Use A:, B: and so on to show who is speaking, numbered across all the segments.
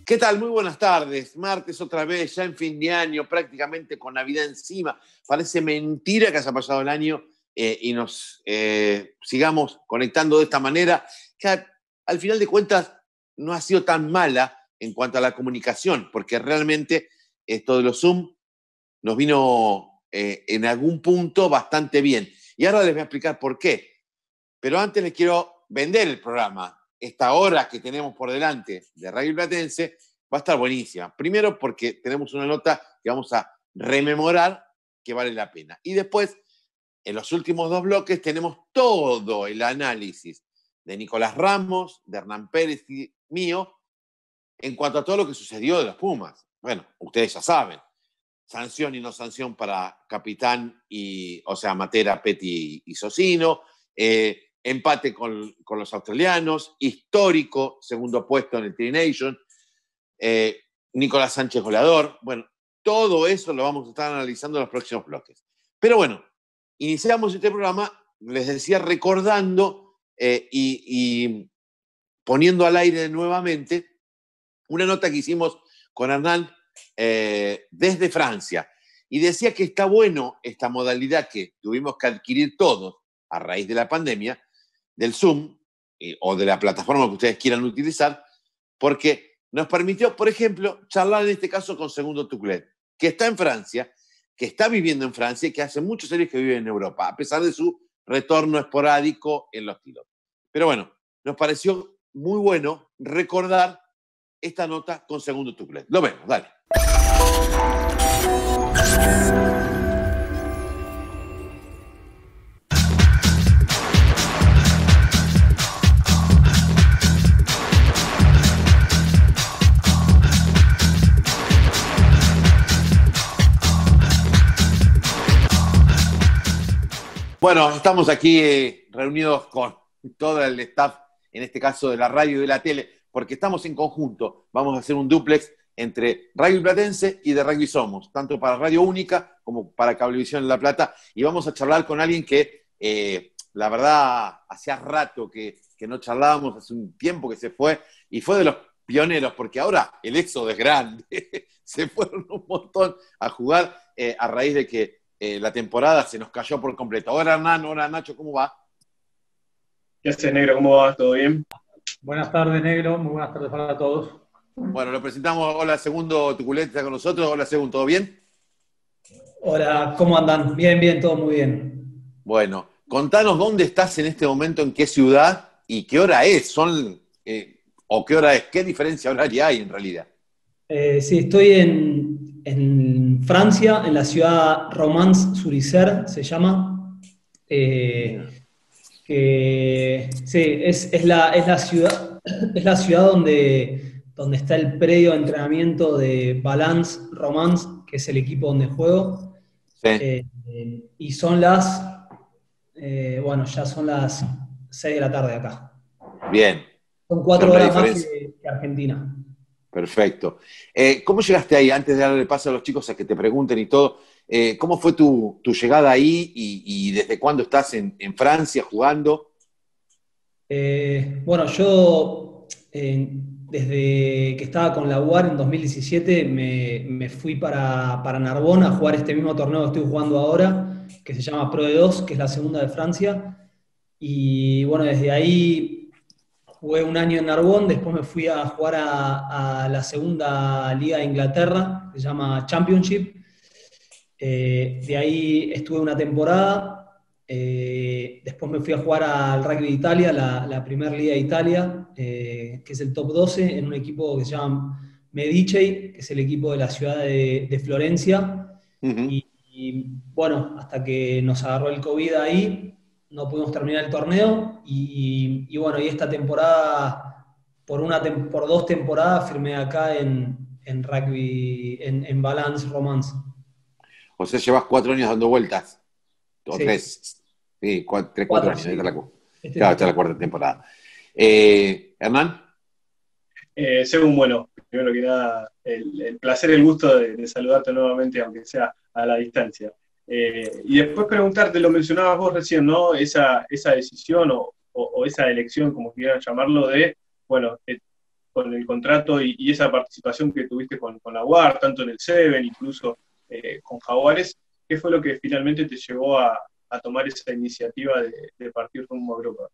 A: ¿Qué tal? Muy buenas tardes. Martes otra vez, ya en fin de año, prácticamente con Navidad encima. Parece mentira que haya pasado el año y nos sigamos conectando de esta manera, que al final de cuentas no ha sido tan mala en cuanto a la comunicación, porque realmente esto de los Zoom nos vino en algún punto bastante bien. Y ahora les voy a explicar por qué. Pero antes les quiero vender el programa. Esta hora que tenemos por delante de Radio Platense va a estar buenísima. Primero porque tenemos una nota que vamos a rememorar que vale la pena. Y después, en los últimos dos bloques, tenemos todo el análisis de Nicolás Ramos, de Hernán Pérez y mío en cuanto a todo lo que sucedió de los Pumas. Bueno, ustedes ya saben. Sanción y no sanción para Capitán Matera, Petty y Socino. Empate con los australianos, histórico segundo puesto en el Tri Nation, Nicolás Sánchez goleador. Bueno, todo eso lo vamos a estar analizando en los próximos bloques. Pero bueno, iniciamos este programa, les decía, recordando y poniendo al aire nuevamente una nota que hicimos con Hernán desde Francia. Y decía que está bueno esta modalidad que tuvimos que adquirir todos a raíz de la pandemia, del Zoom o de la plataforma que ustedes quieran utilizar, porque nos permitió, por ejemplo, charlar en este caso con Segundo Tuclet, que está en Francia, que está viviendo en Francia y que hace muchos años que vive en Europa, a pesar de su retorno esporádico en los tiros. Pero bueno, nos pareció muy bueno recordar esta nota con Segundo Tuclet. Lo vemos, dale. Bueno, estamos aquí reunidos con todo el staff, en este caso de la radio y de la tele, porque estamos en conjunto. Vamos a hacer un dúplex entre Radio Platense y de Rugby Somos, tanto para Radio Única como para Cablevisión en La Plata, y vamos a charlar con alguien que, la verdad, hacía rato que no charlábamos, hace un tiempo que se fue, y fue de los pioneros, porque ahora el éxodo es grande, se fueron un montón a jugar a raíz de que la temporada se nos cayó por completo. Hola Hernán, hola Nacho, ¿cómo va?
B: ¿Qué haces, Negro? ¿Cómo vas? ¿Todo bien?
C: Buenas tardes, Negro. Muy buenas tardes para todos.
A: Bueno, lo presentamos. Hola, Segundo Tuculet está con nosotros. Hola, Segundo, ¿todo bien?
C: Hola, ¿cómo andan? Bien, bien, todo muy bien.
A: Bueno, contanos dónde estás en este momento, en qué ciudad y qué hora es. ¿O qué hora es? ¿Qué diferencia horaria hay en realidad?
C: Sí, estoy en Francia, en la ciudad Romans-sur-Isère, se llama. Sí, es la ciudad donde está el predio de entrenamiento de Valence Romans, que es el equipo donde juego.
A: Sí.
C: Y son ya son las 6 de la tarde acá.
A: Bien.
C: Son 4 horas más que Argentina.
A: Perfecto. ¿Cómo llegaste ahí? Antes de darle paso a los chicos a que te pregunten y todo, ¿cómo fue tu llegada ahí y desde cuándo estás en Francia jugando?
C: Yo desde que estaba con la UAR en 2017 me fui para Narbona a jugar este mismo torneo que estoy jugando ahora, que se llama Pro D2, que es la segunda de Francia. Y bueno, desde ahí jugué un año en Narbonne, después me fui a jugar a la segunda liga de Inglaterra, que se llama Championship. De ahí estuve una temporada. Después me fui a jugar al Rugby de Italia, la primera liga de Italia, que es el top 12, en un equipo que se llama Medici, que es el equipo de la ciudad de Florencia.
A: Uh-huh.
C: Y bueno, hasta que nos agarró el COVID ahí, no pudimos terminar el torneo. Y bueno, y esta temporada, por 2 temporadas, firmé acá en rugby, en Valence Romans.
A: O sea, llevas 4 años dando vueltas. O
C: Sí.
A: 3. Sí, 4 años.
C: Sí.
A: Esta es la cuarta temporada. ¿Hernán?
B: Según, bueno, primero que nada, el placer, el gusto de saludarte nuevamente, aunque sea a la distancia. Y después preguntarte, lo mencionabas vos recién, ¿no? Esa decisión o esa elección, como quieran llamarlo, de, bueno, con el contrato y esa participación que tuviste con la UAR, tanto en el Seven, incluso con Jaguares, ¿qué fue lo que finalmente te llevó a tomar esa iniciativa de partir rumbo a Europa?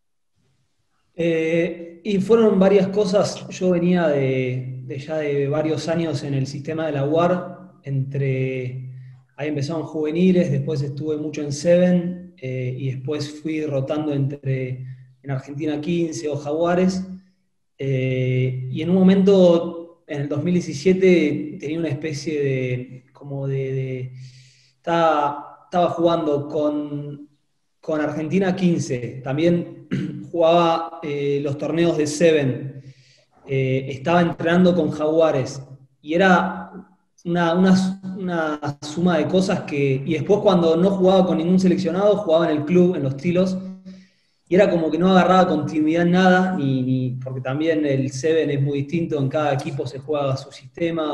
C: Y fueron varias cosas. Yo venía ya de varios años en el sistema de la UAR. Ahí empezaron juveniles, después estuve mucho en Seven, y después fui rotando en Argentina 15 o Jaguares. Y en un momento, en el 2017, tenía una especie estaba jugando con Argentina 15. También jugaba los torneos de Seven. Estaba entrenando con Jaguares. Y era una suma de cosas y después cuando no jugaba con ningún seleccionado, jugaba en el club, en los Tilos. Y era como que no agarraba continuidad en nada, porque también el Seven es muy distinto, en cada equipo se juega su sistema,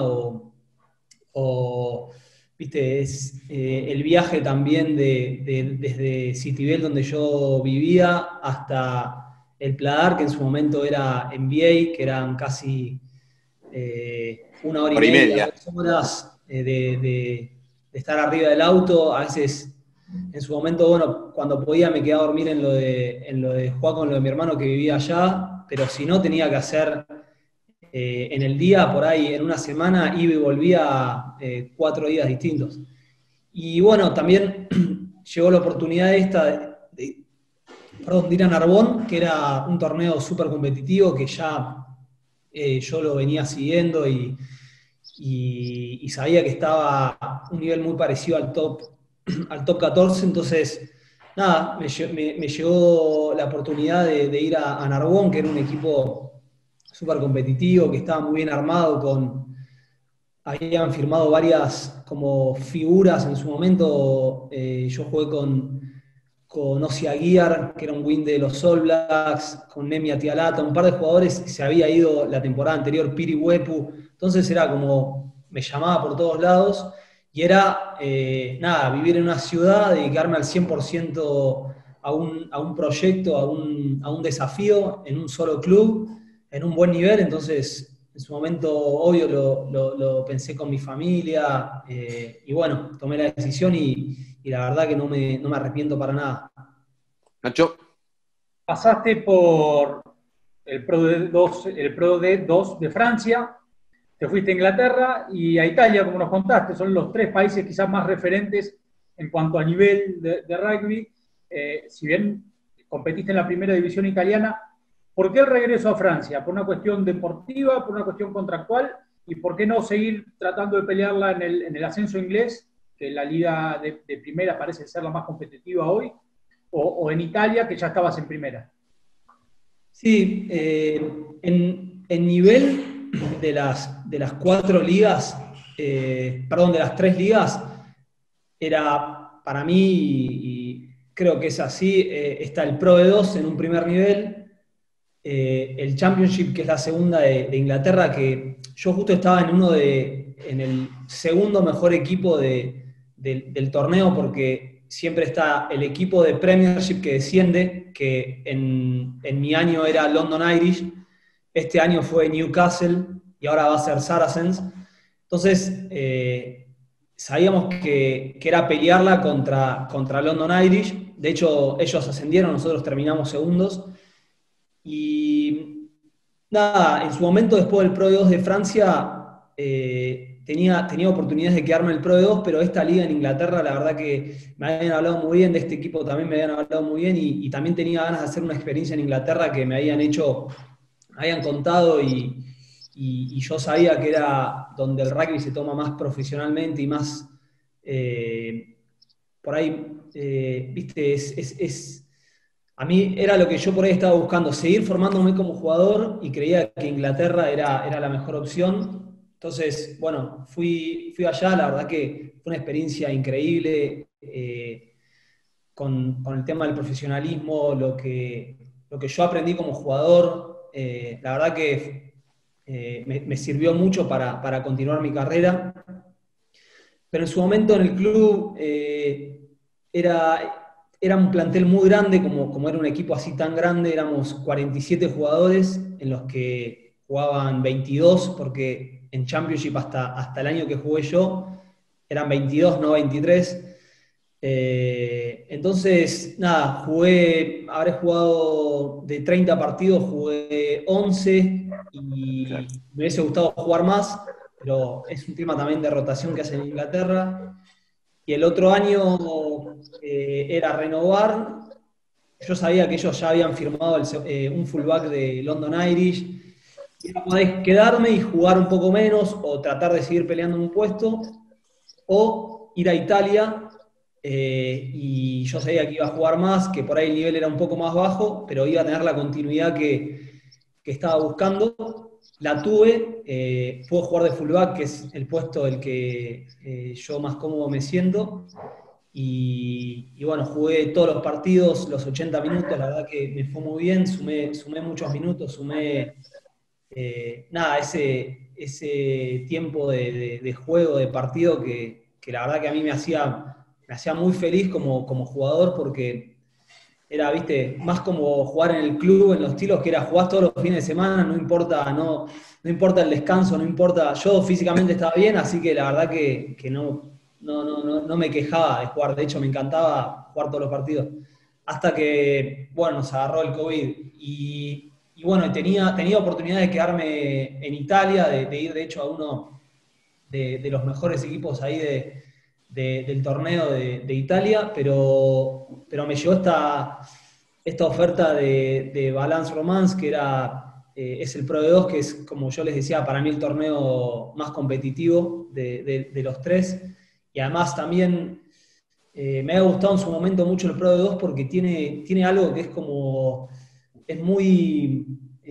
C: viste, es el viaje también desde Citibel, donde yo vivía, hasta el Pladar, que en su momento era NBA, que eran casi 1 hora y
A: Hora y
C: media,
A: media.
C: 2 horas de estar arriba del auto. A veces, en su momento, bueno, cuando podía me quedaba a dormir en lo de jugar con lo de mi hermano que vivía allá, pero si no tenía que hacer en el día, por ahí, en una semana, iba y volvía 4 días distintos. Y bueno, también llegó la oportunidad esta de ir a Narbonne, que era un torneo súper competitivo que ya yo lo venía siguiendo y sabía que estaba a un nivel muy parecido al top 14. Entonces, nada, me llegó la oportunidad de ir a Narbonne, que era un equipo súper competitivo, que estaba muy bien armado, habían firmado varias como figuras en su momento. Yo jugué con Ossi Aguiar, que era un wing de los All Blacks, con Nemi Atialata, un par de jugadores. Se había ido la temporada anterior, Piri Huepu. Entonces era como, me llamaba por todos lados, y era, nada, vivir en una ciudad, dedicarme al 100% a un proyecto, a un desafío, en un solo club, en un buen nivel. Entonces, en su momento, obvio, lo pensé con mi familia, y bueno, tomé la decisión y la verdad que no me arrepiento para nada.
A: Nacho.
D: Pasaste por el Pro D2 de Francia, te fuiste a Inglaterra y a Italia, como nos contaste. Son los 3 países quizás más referentes en cuanto a nivel de rugby. Si bien competiste en la primera división italiana, ¿por qué el regreso a Francia? ¿Por una cuestión deportiva, por una cuestión contractual? ¿Y por qué no seguir tratando de pelearla en el ascenso inglés, que la liga de primera parece ser la más competitiva hoy, o en Italia, que ya estabas en primera?
C: Sí, en nivel de las 4 ligas, perdón, de las 3 ligas, era para mí, y creo que es así, está el Pro D2 en un primer nivel, el Championship, que es la segunda de Inglaterra, que yo justo estaba en el segundo mejor equipo del torneo, porque siempre está el equipo de Premiership que desciende, que en mi año era London Irish, este año fue Newcastle y ahora va a ser Saracens. Entonces, sabíamos que era pelearla contra London Irish. De hecho, ellos ascendieron, nosotros terminamos segundos. Y nada, en su momento, después del Pro D2 de Francia, tenía oportunidades de quedarme en el Pro D2, pero esta liga en Inglaterra, la verdad que me habían hablado muy bien, de este equipo también me habían hablado muy bien, y también tenía ganas de hacer una experiencia en Inglaterra que me habían contado, y yo sabía que era donde el rugby se toma más profesionalmente y más, por ahí, viste, a mí era lo que yo por ahí estaba buscando, seguir formándome como jugador, y creía que Inglaterra era la mejor opción. Entonces, bueno, fui allá. La verdad que fue una experiencia increíble, con el tema del profesionalismo, lo que yo aprendí como jugador. La verdad que me sirvió mucho para continuar mi carrera. Pero en su momento en el club era un plantel muy grande, como era un equipo así tan grande. Éramos 47 jugadores, en los que jugaban 22, porque en Championship hasta el año que jugué yo eran 22, no 23. Entonces, nada, habré jugado de 30 partidos, jugué 11 y
A: Claro.
C: me hubiese gustado jugar más, pero es un tema también de rotación que hacen en Inglaterra. Y el otro año era renovar. Yo sabía que ellos ya habían firmado un fullback de London Irish. Y era poder quedarme y jugar un poco menos o tratar de seguir peleando en un puesto o ir a Italia. Y yo sabía que iba a jugar más, que por ahí el nivel era un poco más bajo, pero iba a tener la continuidad que estaba buscando. La tuve, puedo jugar de fullback, que es el puesto del que yo más cómodo me siento. Y bueno, jugué todos los partidos, los 80 minutos, la verdad que me fue muy bien, sumé muchos minutos, nada, ese tiempo de juego, de partido, que la verdad que a mí me hacía muy feliz como jugador, porque era, viste, más como jugar en el club, en los tiros, que era jugar todos los fines de semana, no importa el descanso, no importa, yo físicamente estaba bien, así que la verdad que no me quejaba de jugar, de hecho me encantaba jugar todos los partidos, hasta que, bueno, nos agarró el COVID, y bueno, tenía oportunidad de quedarme en Italia, de ir de hecho a uno de los mejores equipos ahí del torneo de Italia, pero me llegó esta oferta de Valence Romance, que es el Pro D2, que es, como yo les decía, para mí el torneo más competitivo de los tres, y además también me ha gustado en su momento mucho el Pro D2 porque tiene algo que es muy...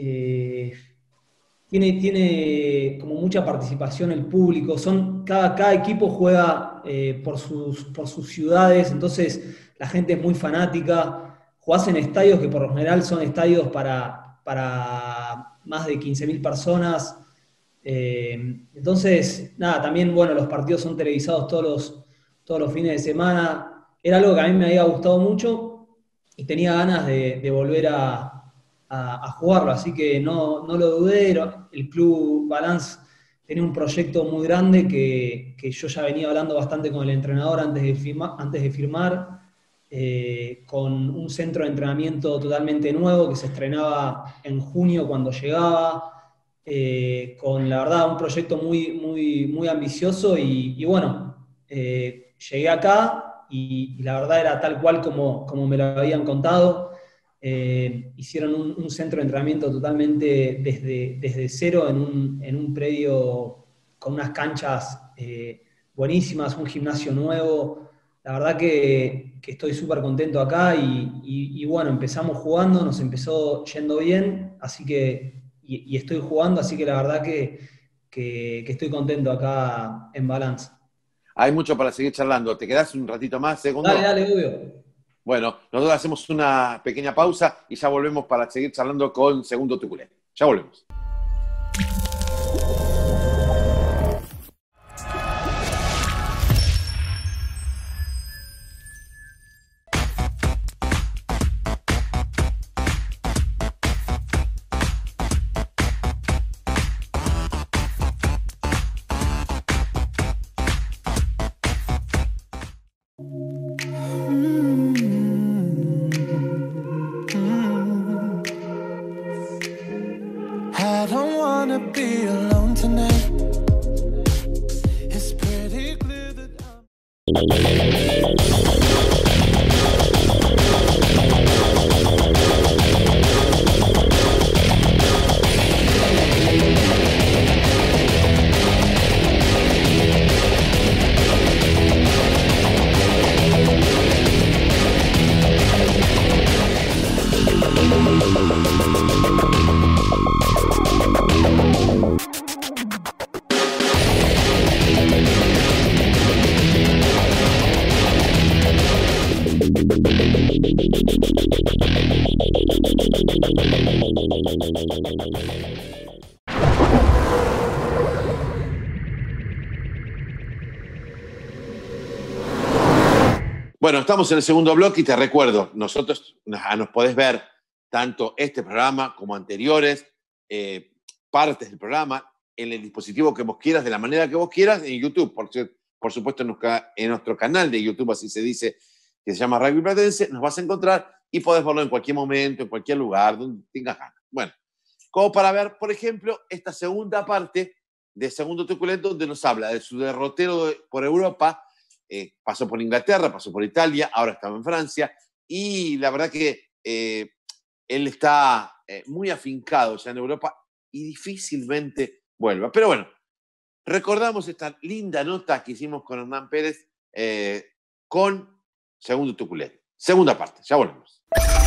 C: tiene como mucha participación el público, cada equipo juega por sus ciudades, entonces la gente es muy fanática, jugás en estadios que por lo general son estadios para más de 15.000 personas, entonces nada, también bueno, los partidos son televisados todos los fines de semana, era algo que a mí me había gustado mucho y tenía ganas de volver a jugarlo, así que no lo dudé. El Club Valence tenía un proyecto muy grande que yo ya venía hablando bastante con el entrenador antes de firmar, con un centro de entrenamiento totalmente nuevo que se estrenaba en junio cuando llegaba, con la verdad un proyecto muy ambicioso y bueno, llegué acá y la verdad era tal cual como me lo habían contado. Hicieron un centro de entrenamiento totalmente desde cero en un predio con unas canchas buenísimas, un gimnasio nuevo. La verdad que estoy súper contento acá y bueno, empezamos jugando, nos empezó yendo bien, así que y estoy jugando, así que la verdad que estoy contento acá en Valence.
A: Hay mucho para seguir charlando. ¿Te quedás un ratito más, segundo?
C: Dale, obvio.
A: Bueno, nosotros hacemos una pequeña pausa y ya volvemos para seguir charlando con Segundo Tuculé. Ya volvemos. Bueno, estamos en el segundo bloque y te recuerdo, nos podés ver tanto este programa como anteriores partes del programa en el dispositivo que vos quieras, de la manera que vos quieras, en YouTube, por supuesto en nuestro canal de YouTube, así se dice, que se llama Rugby Platense, nos vas a encontrar y podés verlo en cualquier momento, en cualquier lugar, donde tengas ganas. Bueno, como para ver, por ejemplo, esta segunda parte de Segundo Truculento, donde nos habla de su derrotero por Europa, pasó por Inglaterra, pasó por Italia, ahora estaba en Francia, y la verdad que él está muy afincado ya en Europa y difícilmente vuelva. Pero bueno, recordamos esta linda nota que hicimos con Hernán Pérez con Segundo Truculento. Segunda parte, ya volvemos.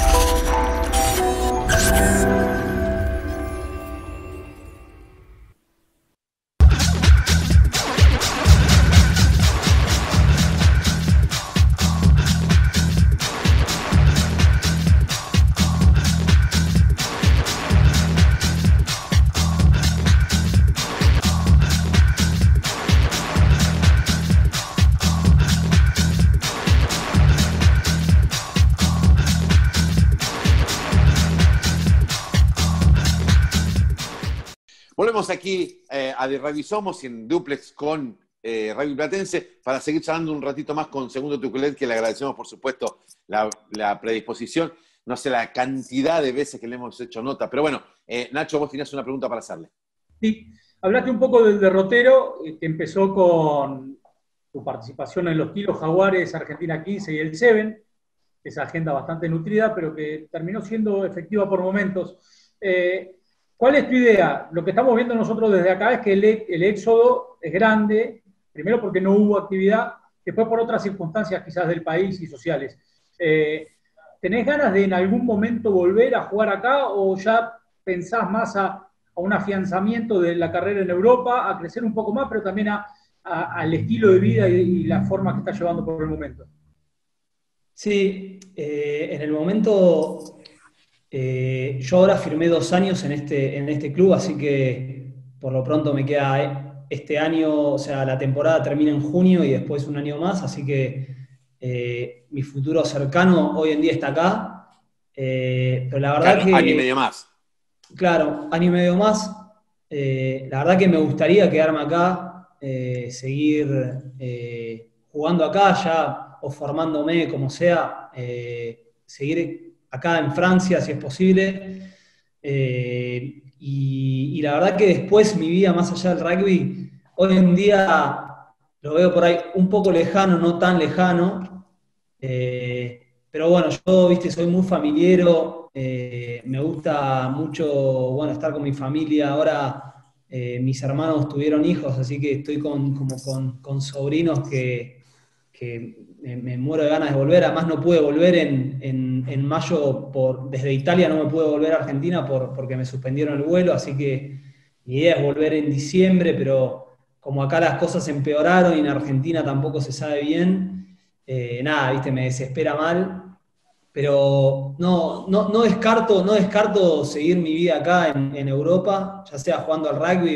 A: Volvemos aquí a De Rugby Somos y en duplex con Rugby Platense para seguir charlando un ratito más con Segundo Truculento, que le agradecemos, por supuesto, la predisposición. No sé la cantidad de veces que le hemos hecho nota, pero bueno, Nacho, vos tenías una pregunta para hacerle.
D: Sí, hablaste un poco del derrotero, que empezó con tu participación en los Kilos Jaguares Argentina 15 y el Seven, esa agenda bastante nutrida, pero que terminó siendo efectiva por momentos. ¿Cuál es tu idea? Lo que estamos viendo nosotros desde acá es que el éxodo es grande, primero porque no hubo actividad, después por otras circunstancias quizás del país y sociales. ¿Tenés ganas de en algún momento volver a jugar acá o ya pensás más a un afianzamiento de la carrera en Europa, a crecer un poco más, pero también al estilo de vida y la forma que está llevando por el momento?
C: Sí, en el momento... yo ahora firmé 2 años en este club, así que por lo pronto me queda este año, o sea, la temporada termina en junio y después un año más, así que mi futuro cercano hoy en día está acá, pero la verdad
A: claro,
C: que...
A: año y medio más.
C: Claro, año y medio más. La verdad que me gustaría quedarme acá, seguir jugando acá ya o formándome como sea, seguir acá en Francia, si es posible. Y la verdad que después mi vida más allá del rugby, hoy en día lo veo por ahí un poco lejano, no tan lejano. Pero bueno, yo, viste, soy muy familiero, me gusta mucho, bueno, estar con mi familia. Ahora mis hermanos tuvieron hijos, así que estoy con sobrinos que me muero de ganas de volver. Además no pude volver en mayo, desde Italia no me pude volver a Argentina porque me suspendieron el vuelo, así que mi idea es volver en diciembre, pero como acá las cosas empeoraron y en Argentina tampoco se sabe bien, nada, viste, me desespera mal, pero no descarto seguir mi vida acá en Europa, ya sea jugando al rugby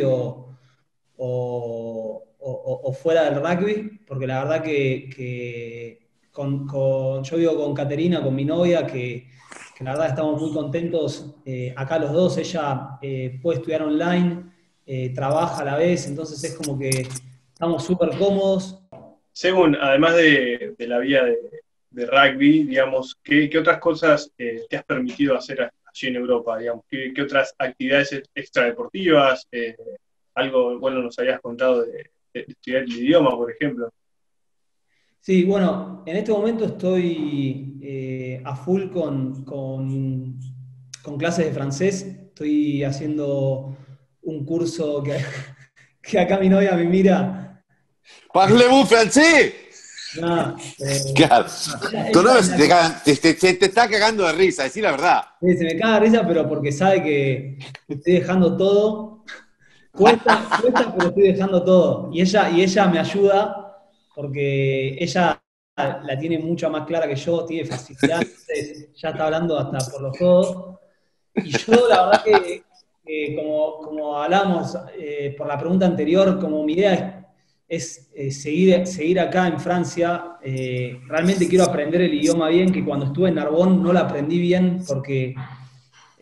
C: o fuera del rugby, porque la verdad que yo vivo con Caterina, con mi novia, que la verdad estamos muy contentos acá los dos. Ella puede estudiar online, trabaja a la vez, entonces es como que estamos súper cómodos.
B: Según, además de la vida de rugby, digamos, ¿qué otras cosas te has permitido hacer allí en Europa? Digamos? ¿Qué otras actividades extradeportivas? Algo, bueno, nos habías contado de estudiar el idioma, por ejemplo.
C: Sí, bueno, en este momento estoy a full con clases de francés. Estoy haciendo un curso que acá mi novia me mira.
A: ¿Parlez-vous français?
C: No,
A: claro. Tu novia te está cagando de risa, decir la verdad.
C: Sí, se me caga de risa, pero porque sabe que estoy dejando todo. Cuesta, pero estoy dejando todo. Y ella me ayuda porque ella la tiene mucho más clara que yo, tiene facilidad, entonces ya está hablando hasta por los codos. Y yo la verdad que como hablamos por la pregunta anterior, como mi idea es seguir acá en Francia. Realmente quiero aprender el idioma bien, que cuando estuve en Narbonne no lo aprendí bien porque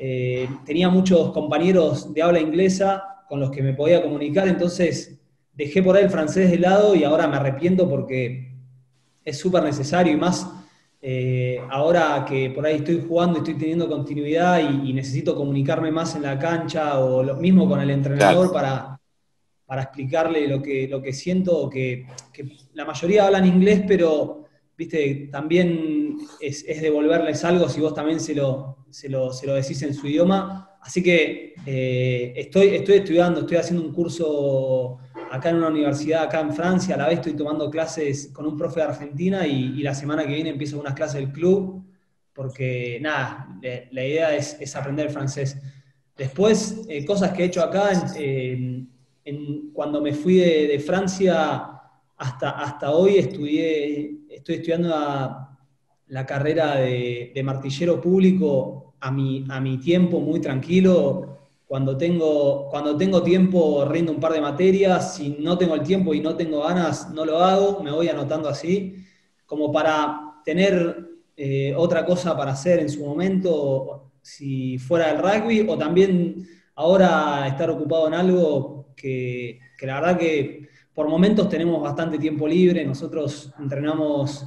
C: tenía muchos compañeros de habla inglesa con los que me podía comunicar, entonces dejé por ahí el francés de lado y ahora me arrepiento porque es súper necesario y más ahora que por ahí estoy jugando y estoy teniendo continuidad y necesito comunicarme más en la cancha o lo mismo con el entrenador para explicarle lo que siento, que la mayoría hablan inglés, pero viste, también es devolverles algo si vos también se lo decís en su idioma. Así que estoy estudiando, estoy haciendo un curso acá en una universidad, acá en Francia, a la vez estoy tomando clases con un profe de Argentina y la semana que viene empiezo unas clases del club, porque nada, la idea es aprender el francés. Después, cosas que he hecho acá, cuando me fui de Francia hasta hoy estoy estudiando la carrera de martillero público a mi tiempo, muy tranquilo. Cuando tengo tiempo rindo un par de materias, si no tengo el tiempo y no tengo ganas, no lo hago, me voy anotando así, como para tener otra cosa para hacer en su momento, si fuera el rugby, o también ahora estar ocupado en algo que la verdad que por momentos tenemos bastante tiempo libre, nosotros entrenamos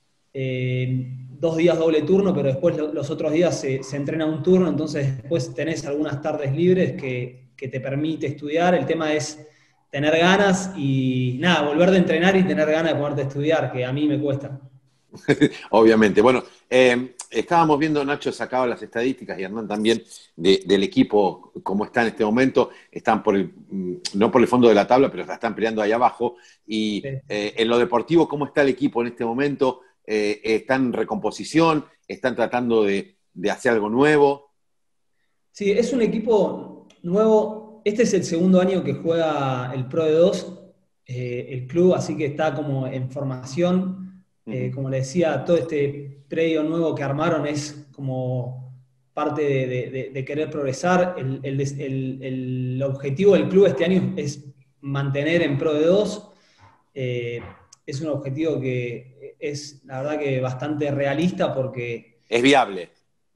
C: 2 días doble turno, pero después los otros días se entrena un turno, entonces después tenés algunas tardes libres que te permite estudiar. El tema es tener ganas y nada, volver de entrenar y tener ganas de ponerte a estudiar, que a mí me cuesta.
A: Obviamente. Bueno, estábamos viendo, Nacho sacaba las estadísticas y Hernán también del equipo, cómo está en este momento. Están no por el fondo de la tabla, pero la están peleando ahí abajo. Y
C: Sí.
A: en lo deportivo, ¿cómo está el equipo en este momento? ¿Están en recomposición? ¿Están tratando de hacer algo nuevo?
C: Sí, es un equipo nuevo. Este es el segundo año que juega el Pro de 2, el club, así que está como en formación. Como le decía, todo este predio nuevo que armaron es como parte de querer progresar. El objetivo del club este año es mantener en Pro de 2. Es un objetivo que es, la verdad, que bastante realista porque
A: Es viable.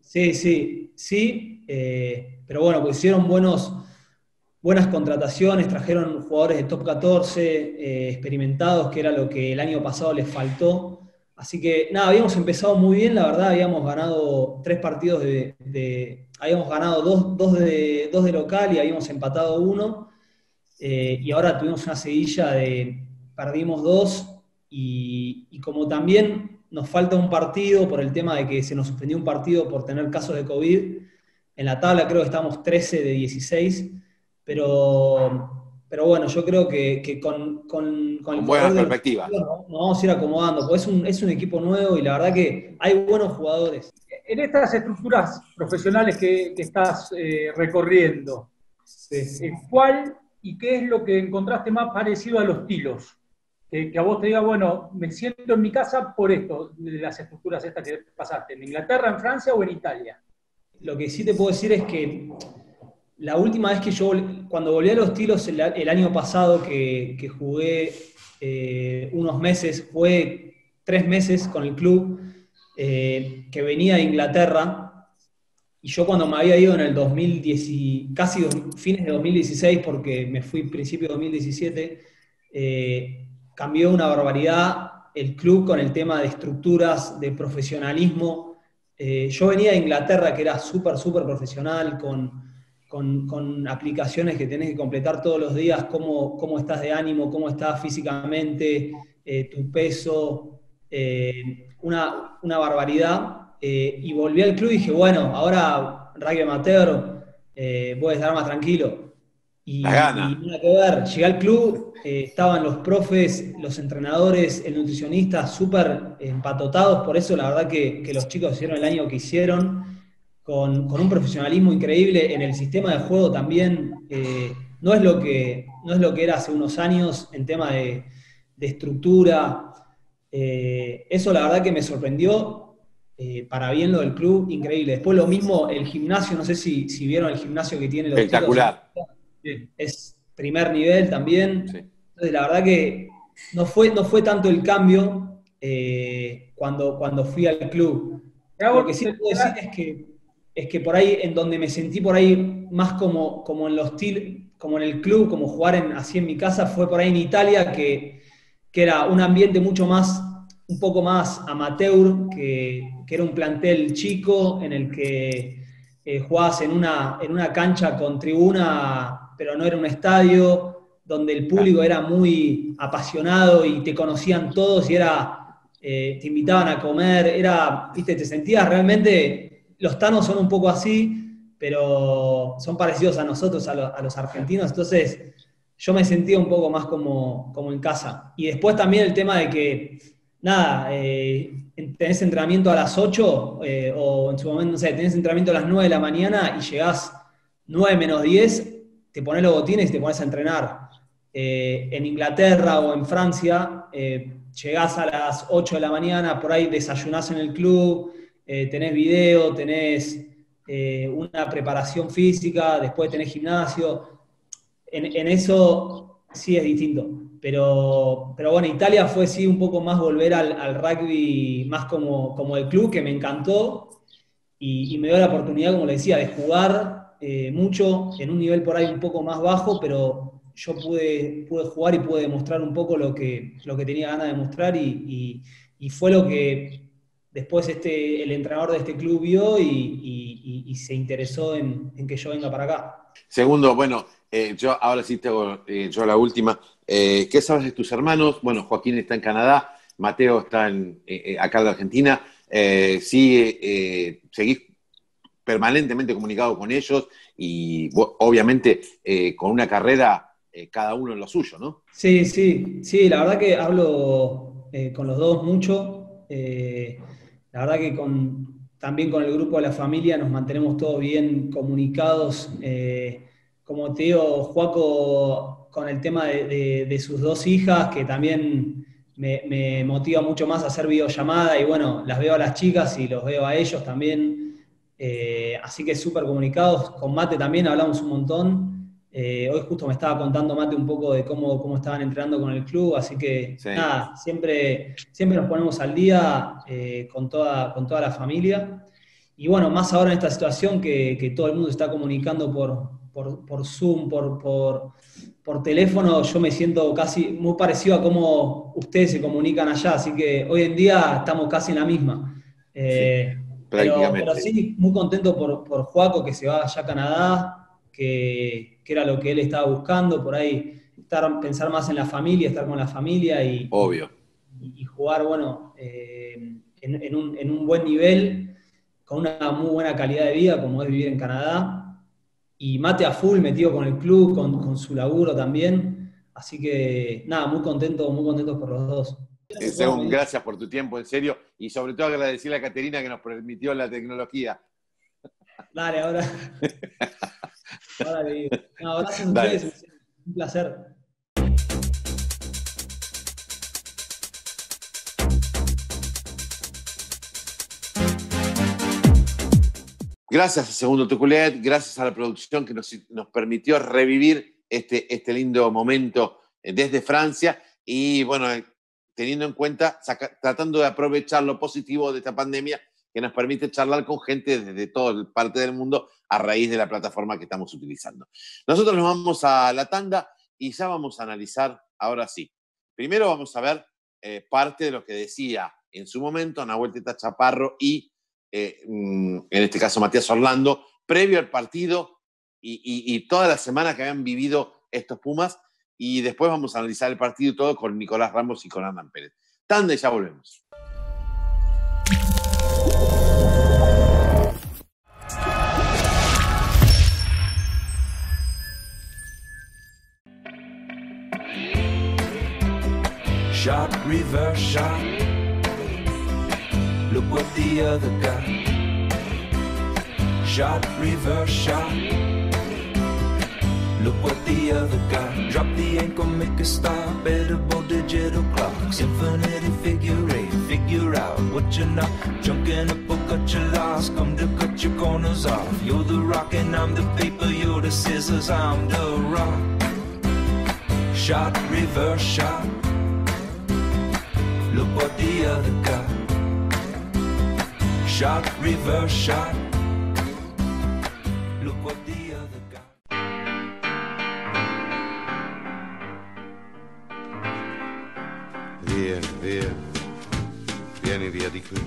C: sí, pero bueno, pues hicieron buenas contrataciones, trajeron jugadores de top 14, experimentados, que era lo que el año pasado les faltó. Así que nada, habíamos empezado muy bien, la verdad, habíamos ganado 3 partidos habíamos ganado dos de local y habíamos empatado uno, y ahora tuvimos una seguilla perdimos 2 y como también nos falta un partido por el tema de que se nos suspendió un partido por tener casos de COVID, en la tabla creo que estamos 13 de 16, pero bueno, yo creo que con el
A: buena
C: correr de los
A: perspectiva.
C: partidos nos vamos a ir acomodando, porque es un equipo nuevo y la verdad que hay buenos jugadores.
D: En estas estructuras profesionales que estás recorriendo,
C: Sí.
D: ¿cuál y qué es lo que encontraste más parecido a los tilos? Que a vos te diga, bueno, me siento en mi casa por esto, de las estructuras estas que pasaste, ¿en Inglaterra, en Francia o en Italia?
C: Lo que sí te puedo decir es que la última vez que cuando volví a los tiros el año pasado, que jugué unos meses, jugué 3 meses con el club, que venía de Inglaterra, y yo cuando me había ido en el 2010, fines de 2016, porque me fui principio de 2017, cambió una barbaridad el club con el tema de estructuras, de profesionalismo. Yo venía de Inglaterra, que era súper profesional, con aplicaciones que tenés que completar todos los días, cómo estás de ánimo, cómo estás físicamente, tu peso, una barbaridad. Y volví al club y dije, bueno, ahora rugby amateur, voy a estar más tranquilo.
A: La
C: Y
A: gana.
C: nada que ver, llegué al club, estaban los profes, los entrenadores, el nutricionista súper empatotados, por eso la verdad que los chicos hicieron el año que hicieron, con un profesionalismo increíble en el sistema de juego también. No es lo que era hace unos años en tema de estructura. Eso la verdad que me sorprendió, para bien lo del club, increíble. Después lo mismo, el gimnasio, no sé si vieron el gimnasio que tiene los
A: Espectacular.
C: chicos. Es primer nivel también.
A: Sí.
C: Entonces la verdad que no fue tanto el cambio cuando fui al club. Lo que sí te puedo decir es que es que por ahí, en donde me sentí por ahí más como como en el club, como jugar así en mi casa, fue por ahí en Italia, que era un ambiente mucho más, un poco más amateur, que era un plantel chico, en el que jugabas en una cancha con tribuna, pero no era un estadio, donde el público era muy apasionado y te conocían todos y te invitaban a comer, ¿viste? Te sentías realmente. Los tanos son un poco así, pero son parecidos a nosotros, a los argentinos, entonces yo me sentía un poco más como en casa. Y después también el tema de que, nada, tenés entrenamiento a las 8, o en su momento, no sé, tenés entrenamiento a las 9 de la mañana y llegás 9 menos 10, te pones los botines y te pones a entrenar. En Inglaterra o en Francia, llegás a las 8 de la mañana, por ahí desayunás en el club, tenés video, tenés una preparación física, después tenés gimnasio. En eso sí es distinto. Pero bueno, Italia fue sí un poco más volver al rugby más como el club, que me encantó y me dio la oportunidad, como le decía, de jugar mucho en un nivel por ahí un poco más bajo, pero yo pude jugar y pude demostrar un poco lo que tenía ganas de mostrar y fue lo que después el entrenador de este club vio y se interesó en que yo venga para acá.
A: Segundo, bueno, yo ahora sí tengo yo la última. ¿Qué sabes de tus hermanos? Bueno, Joaquín está en Canadá, Mateo está acá en Argentina. ¿Seguís permanentemente comunicado con ellos y obviamente con una carrera cada uno en lo suyo, ¿no?
C: Sí, la verdad que hablo con los dos mucho. La verdad que también con el grupo de la familia nos mantenemos todos bien comunicados. Como te digo, Joaco, con el tema de sus 2 hijas, que también me motiva mucho más a hacer videollamada, y bueno, las veo a las chicas y los veo a ellos también. Así que súper comunicados. Con Mate también hablamos un montón. Hoy justo me estaba contando Mate un poco de cómo estaban entrenando con el club, así que sí. Nada, siempre nos ponemos al día con toda la familia. Y bueno, más ahora en esta situación que todo el mundo está comunicando por Zoom, por teléfono, yo me siento casi muy parecido a cómo ustedes se comunican allá, así que hoy en día estamos casi en la misma. Pero sí, muy contento por Joaco, que se va allá a Canadá, que era lo que él estaba buscando, por ahí pensar más en la familia, estar con la familia y jugar, bueno, en un buen nivel, con una muy buena calidad de vida, como es vivir en Canadá. Y Mate a full, metido con el club, con su laburo también. Así que, nada, muy contentos por los dos.
A: Según, gracias por tu tiempo, en serio. Y sobre todo agradecerle a Caterina que nos permitió la tecnología.
C: Dale, ahora le digo. Un abrazo a ustedes, un placer.
A: Gracias a Segundo Tuculet, gracias a la producción que nos permitió revivir este lindo momento desde Francia y bueno, teniendo en cuenta, tratando de aprovechar lo positivo de esta pandemia que nos permite charlar con gente desde toda parte del mundo a raíz de la plataforma que estamos utilizando. Nosotros nos vamos a la tanda y ya vamos a analizar, ahora sí. Primero vamos a ver parte de lo que decía en su momento Nahuel Teta Chaparro y en este caso Matías Orlando, previo al partido y toda la semana que habían vivido estos Pumas, y después vamos a analizar el partido y todo con Nicolás Ramos y con Hernán Pérez. Tanda y ya volvemos.
E: Shot, reverse shot. Look what the other got. Shot, reverse shot. Look what the other got. Drop the ankle, make a stop. Edible digital clocks. Infinity figure eight. Figure out what you're not. Junking up or cut your loss. Come to cut your corners off. You're the rock and I'm the paper. You're the scissors, I'm the rock. Shot, reverse shot. Look what the other got. Shot, reverse shot.
F: via, vieni via di qui.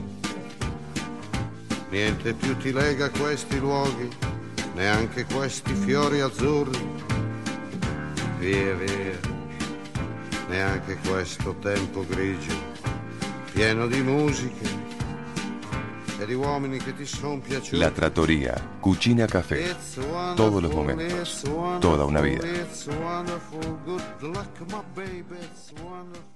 F: Niente più ti lega a questi luoghi, neanche questi fiori azzurri. Via, via, neanche questo tempo grigio, pieno di musiche e di uomini che ti son piaciuti.
G: La Trattoria, cucina café, todos los momentos, toda una vida.
F: It's wonderful, good luck my baby, it's wonderful.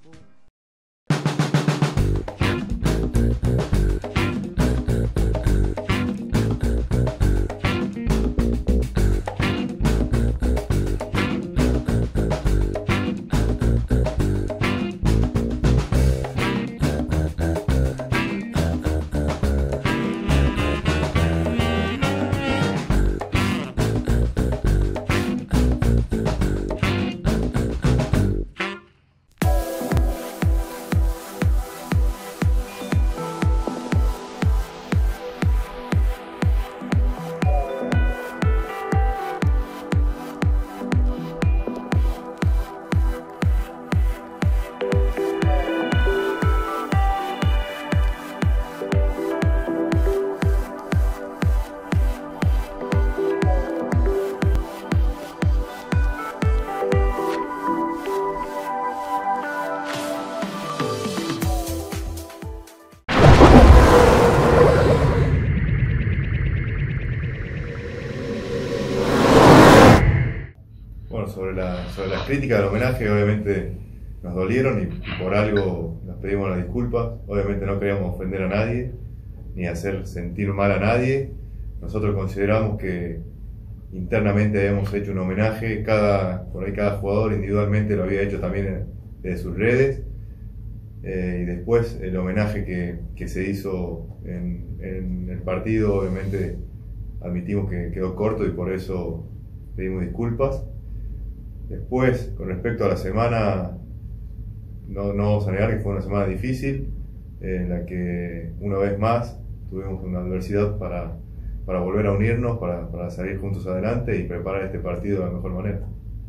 H: Sobre las críticas del homenaje, obviamente nos dolieron y por algo nos pedimos las disculpas. Obviamente no queríamos ofender a nadie ni hacer sentir mal a nadie. Nosotros consideramos que internamente habíamos hecho un homenaje, por ahí cada jugador individualmente lo había hecho también desde sus redes, y después el homenaje que se hizo en el partido, obviamente admitimos que quedó corto y por eso pedimos disculpas. Después, con respecto a la semana, no vamos a negar que fue una semana difícil, en la que una vez más tuvimos una adversidad para volver a unirnos, para salir juntos adelante y preparar este partido de la mejor manera.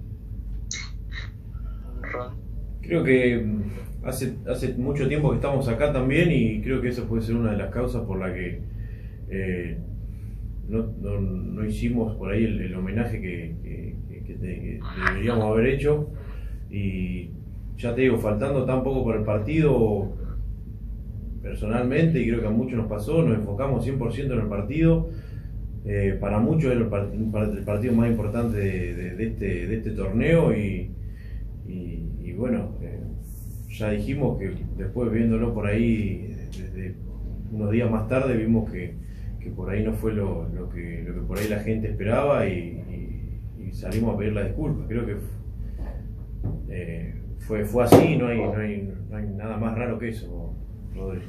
I: Creo que hace mucho tiempo que estamos acá también y creo que esa puede ser una de las causas por la que no hicimos por ahí el homenaje que deberíamos haber hecho, y ya te digo, faltando tan poco para el partido, personalmente, y creo que a muchos nos pasó, nos enfocamos 100% en el partido. Para muchos era el partido más importante de este torneo y bueno, ya dijimos que después viéndolo por ahí, desde unos días más tarde, vimos que por ahí no fue lo que por ahí la gente esperaba y salimos a pedir la disculpa. Creo que fue así, no hay nada más raro que eso, Rodrigo.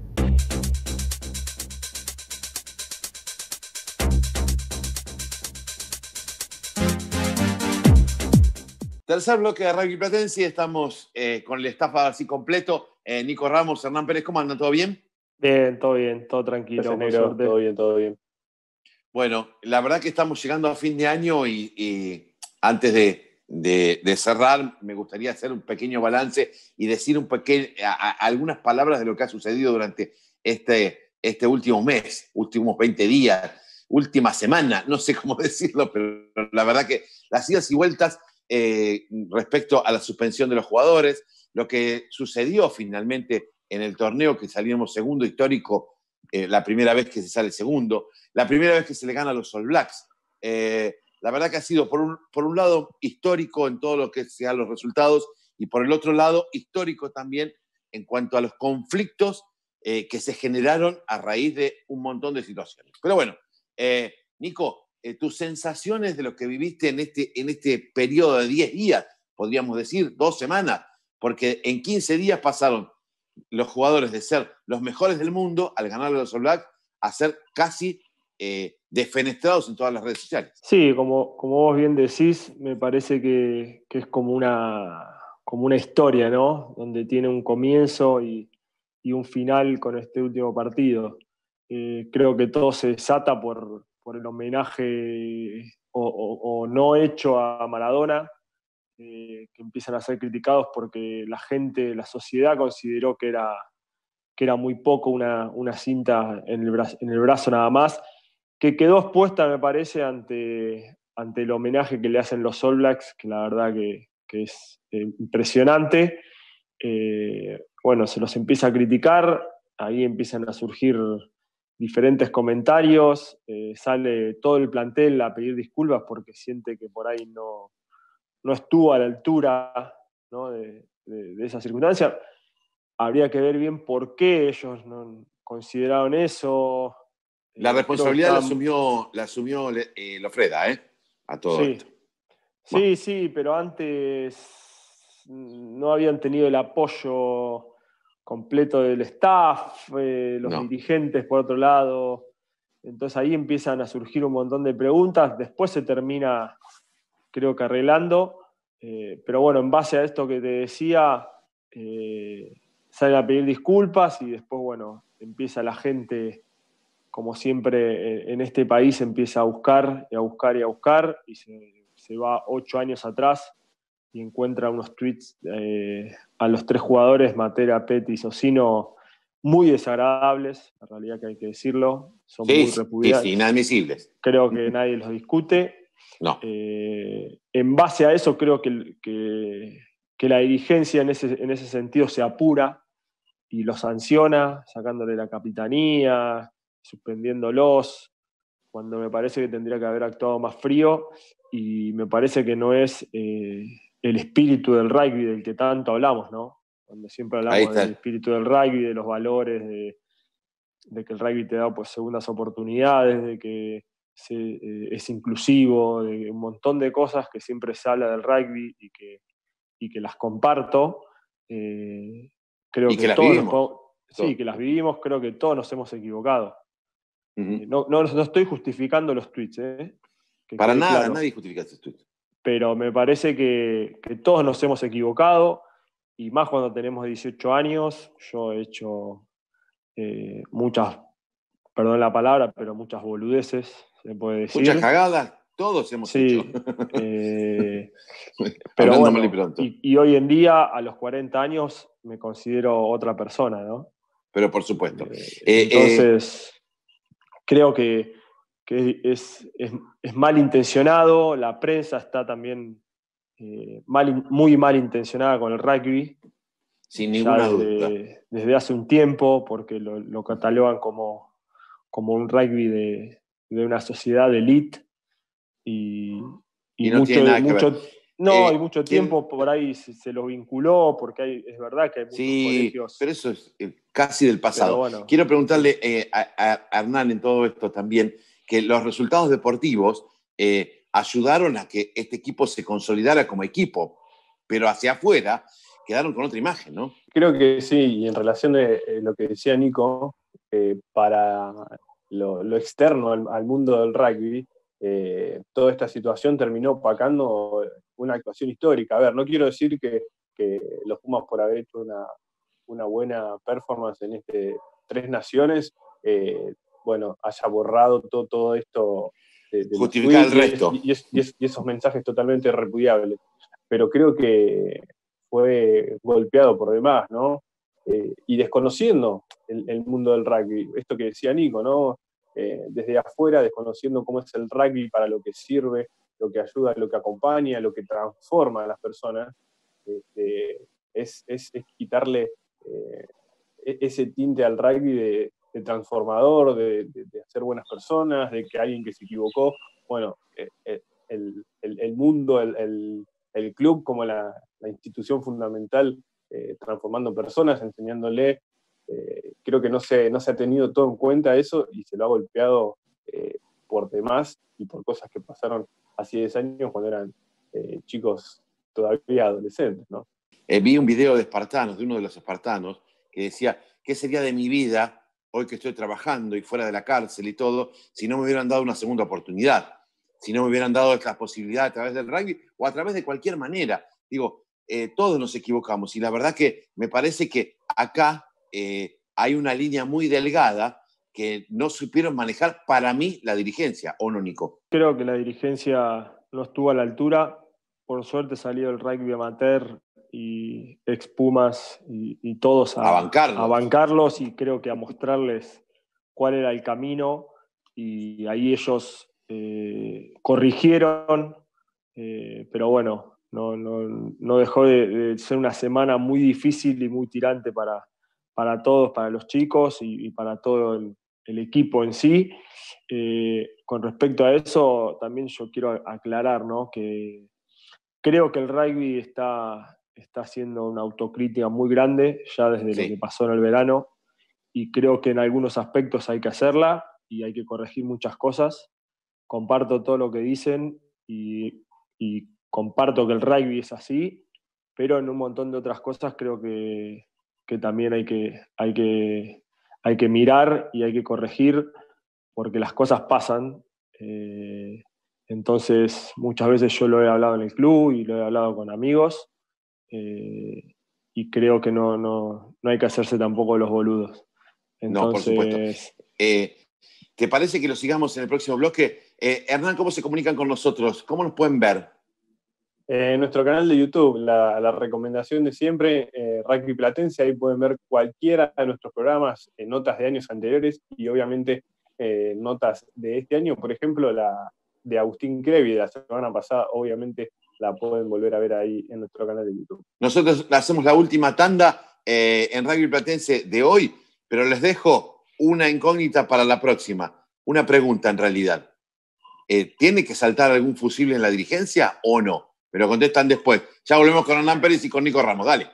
A: Tercer bloque de Rugby Platense, estamos con el staff así completo. Nico Ramos, Hernán Pérez, ¿cómo andan? ¿Todo bien?
J: Bien, todo tranquilo.
K: Gracias, negro, todo bien, todo bien.
A: Bueno, la verdad que estamos llegando a fin de año y antes de cerrar, me gustaría hacer un pequeño balance y decir algunas palabras de lo que ha sucedido durante este último mes, últimos 20 días, última semana, no sé cómo decirlo, pero la verdad que las idas y vueltas respecto a la suspensión de los jugadores, lo que sucedió finalmente en el torneo, que salimos segundo histórico, la primera vez que se sale segundo, la primera vez que se le gana a los All Blacks. La verdad que ha sido, por un lado, histórico en todo lo que sean los resultados, y por el otro lado, histórico también en cuanto a los conflictos que se generaron a raíz de un montón de situaciones. Pero bueno, Nico, tus sensaciones de lo que viviste en este periodo de 10 días, podríamos decir, 2 semanas, porque en 15 días pasaron los jugadores de ser los mejores del mundo al ganar a los All Blacks a ser casi defenestrados en todas las redes sociales.
J: Sí, como vos bien decís, me parece que es como una historia, ¿no? Donde tiene un comienzo y un final con este último partido. Creo que todo se desata por el homenaje o no hecho a Maradona, que empiezan a ser criticados porque la gente, la sociedad consideró que era muy poco una cinta en el brazo nada más, que quedó expuesta, me parece, ante el homenaje que le hacen los All Blacks, que la verdad que es impresionante. Bueno, se los empieza a criticar, ahí empiezan a surgir diferentes comentarios, sale todo el plantel a pedir disculpas porque siente que por ahí no estuvo a la altura, ¿no?, de esa circunstancia. Habría que ver bien por qué ellos no consideraron eso.
A: La responsabilidad la asumió Lofreda, a todo esto.
J: Sí, pero antes no habían tenido el apoyo completo del staff, los dirigentes por otro lado. Entonces ahí empiezan a surgir un montón de preguntas. Después se termina, creo que arreglando. Pero bueno, en base a esto que te decía, salen a pedir disculpas y después, bueno, empieza la gente, como siempre en este país, empieza a buscar y a buscar y a buscar, y se va 8 años atrás y encuentra unos tweets a los 3 jugadores, Matera, Petty y Socino, muy desagradables, en realidad que hay que decirlo, son muy repudiables.
A: Sí, inadmisibles.
J: Creo que nadie los discute.
A: No.
J: En base a eso creo que la dirigencia en ese sentido se apura y los sanciona, sacándole la capitanía, suspendiéndolos, cuando me parece que tendría que haber actuado más frío, y me parece que no es el espíritu del rugby del que tanto hablamos, ¿no? Cuando siempre hablamos del espíritu del rugby, de los valores, de que el rugby te da pues segundas oportunidades, de que es inclusivo, de un montón de cosas que siempre se habla del rugby y que las comparto. Creo
A: que las vivimos.
J: Sí, que las vivimos, creo que todos nos hemos equivocado. No estoy justificando los tweets.
A: Para nada, claro. Nadie justifica esos tweets.
J: Pero me parece que todos nos hemos equivocado, y más cuando tenemos 18 años. Yo he hecho muchas, perdón la palabra, pero muchas boludeces, se puede decir.
A: Muchas cagadas, todos hemos hecho.
J: Pero bueno, y hoy en día, a los 40 años, me considero otra persona, ¿no?
A: Pero por supuesto.
J: Entonces, creo que es malintencionado, la prensa está también muy mal intencionada con el rugby.
A: Sin ninguna duda.
J: Desde hace un tiempo, porque lo catalogan como un rugby de una sociedad de elite, y
A: no tiene nada que ver.
J: Y mucho tiempo por ahí se lo vinculó, porque es verdad que hay muchos colegios.
A: Pero eso es casi del pasado. Bueno, quiero preguntarle a Hernán en todo esto también, que los resultados deportivos ayudaron a que este equipo se consolidara como equipo, pero hacia afuera quedaron con otra imagen, ¿no?
K: Creo que sí, y en relación de lo que decía Nico, para lo externo al mundo del rugby, toda esta situación terminó opacando una actuación histórica. A ver, no quiero decir que los Pumas, por haber hecho una buena performance en Tres Naciones, haya borrado todo esto de
A: justificar el resto
K: y esos mensajes totalmente repudiables. Pero creo que fue golpeado por demás, ¿no? Y desconociendo el mundo del rugby, esto que decía Nico, ¿no? Desde afuera, desconociendo cómo es el rugby, para lo que sirve, lo que ayuda, lo que acompaña, lo que transforma a las personas, es quitarle ese tinte al rugby de transformador, de hacer buenas personas, de que alguien que se equivocó, el mundo, el club como la institución fundamental, transformando personas, enseñándole. Creo que no se ha tenido todo en cuenta eso, y se lo ha golpeado por demás, y por cosas que pasaron hace 10 años cuando eran chicos todavía adolescentes, ¿no?
A: Vi un video de espartanos, de uno de los espartanos, que decía: ¿qué sería de mi vida hoy que estoy trabajando y fuera de la cárcel y todo, si no me hubieran dado una segunda oportunidad? Si no me hubieran dado esta posibilidad a través del rugby o a través de cualquier manera. Digo, todos nos equivocamos, y la verdad que me parece que acá hay una línea muy delgada que no supieron manejar, para mí, la dirigencia, ¿o no, Nico?
J: Creo que la dirigencia no estuvo a la altura, por suerte salió el rugby amateur y ex Pumas y todos a bancarlos y creo que a mostrarles cuál era el camino, y ahí ellos corrigieron, pero bueno, no dejó de ser una semana muy difícil y muy tirante para todos, para los chicos y para todo el equipo en sí. Con respecto a eso, también yo quiero aclarar, ¿no?, que creo que el rugby está haciendo una autocrítica muy grande ya desde lo que pasó en el verano, y creo que en algunos aspectos hay que hacerla y hay que corregir muchas cosas. Comparto todo lo que dicen y comparto que el rugby es así, pero en un montón de otras cosas creo que también hay que mirar y hay que corregir, porque las cosas pasan. Entonces, muchas veces yo lo he hablado en el club y lo he hablado con amigos, y creo que no hay que hacerse tampoco los boludos. Entonces,
A: no, por supuesto. ¿Te parece que lo sigamos en el próximo bloque? Hernán, ¿cómo se comunican con nosotros? ¿Cómo nos pueden ver?
K: En nuestro canal de YouTube, la recomendación de siempre, Rugby Platense, ahí pueden ver cualquiera de nuestros programas, notas de años anteriores y obviamente notas de este año. Por ejemplo, la de Agustín Crevi de la semana pasada, obviamente la pueden volver a ver ahí en nuestro canal de YouTube. Nosotros
A: hacemos la última tanda en Rugby Platense de hoy, pero les dejo una incógnita para la próxima, una pregunta en realidad. ¿Tiene que saltar algún fusible en la dirigencia o no? Me lo contestan después. Ya volvemos con Hernán Pérez y con Nico Ramos. Dale.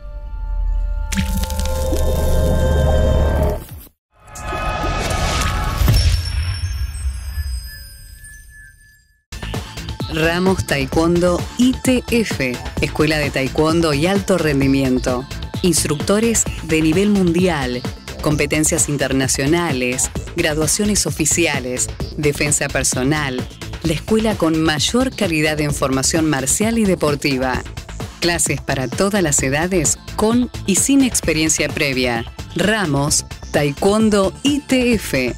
L: Ramos Taekwondo ITF, Escuela de Taekwondo y Alto Rendimiento. Instructores de nivel mundial, competencias internacionales, graduaciones oficiales, defensa personal. La escuela con mayor calidad en formación marcial y deportiva. Clases para todas las edades, con y sin experiencia previa. Ramos Taekwondo ITF.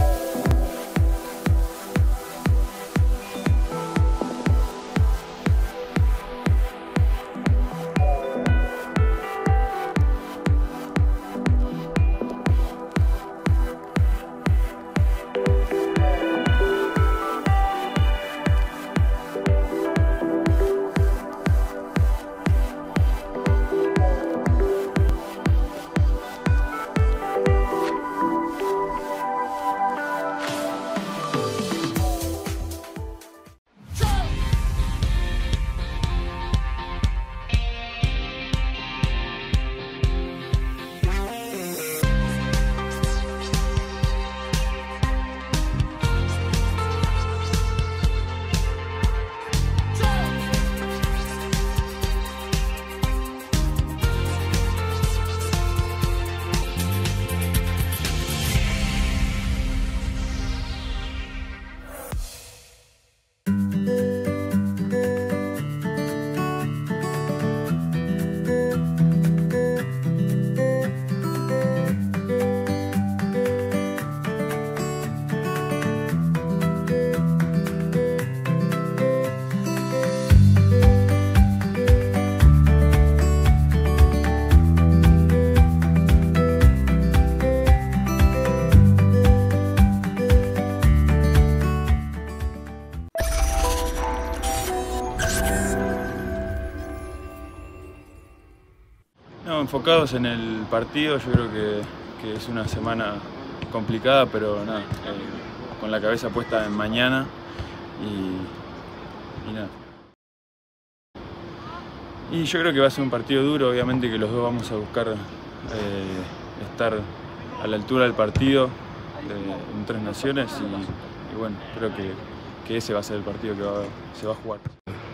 M: Enfocados en el partido, yo creo que es una semana complicada, pero nada, con la cabeza puesta en mañana y nada. Y yo creo que va a ser un partido duro, obviamente que los dos vamos a buscar estar a la altura del partido en Tres Naciones y bueno, creo que ese va a ser el partido que se va a jugar.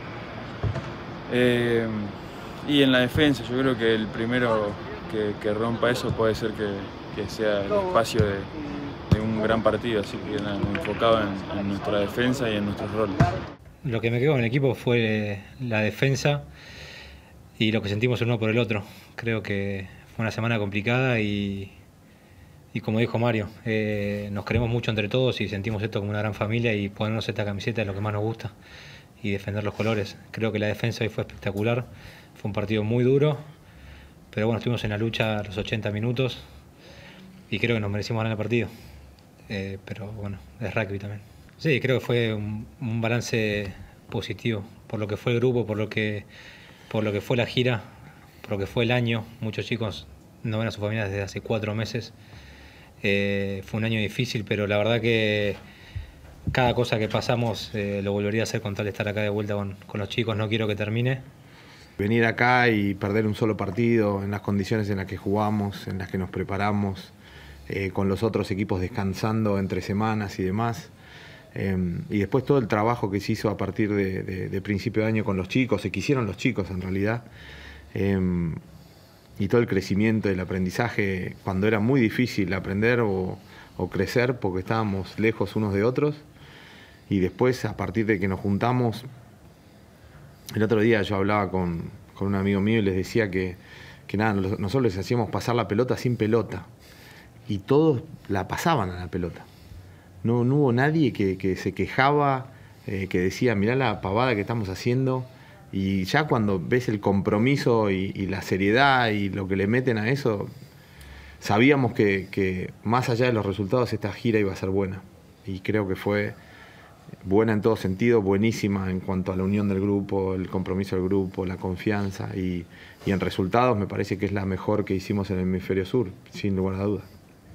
M: Y en la defensa, yo creo que el primero que rompa eso puede ser que sea el espacio de un gran partido, así que nada, enfocado en nuestra defensa y en nuestros roles.
N: Lo que me quedó en el equipo fue la defensa y lo que sentimos el uno por el otro. Creo que fue una semana complicada y como dijo Mario, nos queremos mucho entre todos y sentimos esto como una gran familia, y ponernos esta camiseta es lo que más nos gusta. y defender los colores. Creo que la defensa hoy fue espectacular, fue un partido muy duro, pero bueno, estuvimos en la lucha los 80 minutos y creo que nos merecimos ganar el partido. Pero bueno, es rugby también. Sí, creo que fue un balance positivo, por lo que fue el grupo, por lo que fue la gira, por lo que fue el año. Muchos chicos no ven a su familia desde hace 4 meses. Fue un año difícil, pero la verdad que cada cosa que pasamos lo volvería a hacer con tal de estar acá de vuelta con los chicos. No quiero que termine.
O: Venir acá y perder un solo partido en las condiciones en las que jugamos, en las que nos preparamos, con los otros equipos descansando entre semanas y demás. Y después todo el trabajo que se hizo a partir de principio de año con los chicos, se quisieron los chicos en realidad, y todo el crecimiento, el aprendizaje, cuando era muy difícil aprender o crecer porque estábamos lejos unos de otros, y después a partir de que nos juntamos, el otro día yo hablaba con un amigo mío y les decía que nada, nosotros les hacíamos pasar la pelota sin pelota, y todos la pasaban a la pelota. No hubo nadie que se quejaba, que decía, mirá la pavada que estamos haciendo. Y ya cuando ves el compromiso y la seriedad y lo que le meten a eso, sabíamos que más allá de los resultados esta gira iba a ser buena. Y creo que fue buena en todo sentido, buenísima en cuanto a la unión del grupo, el compromiso del grupo, la confianza. Y en resultados me parece que es la mejor que hicimos en el hemisferio sur, sin lugar a dudas.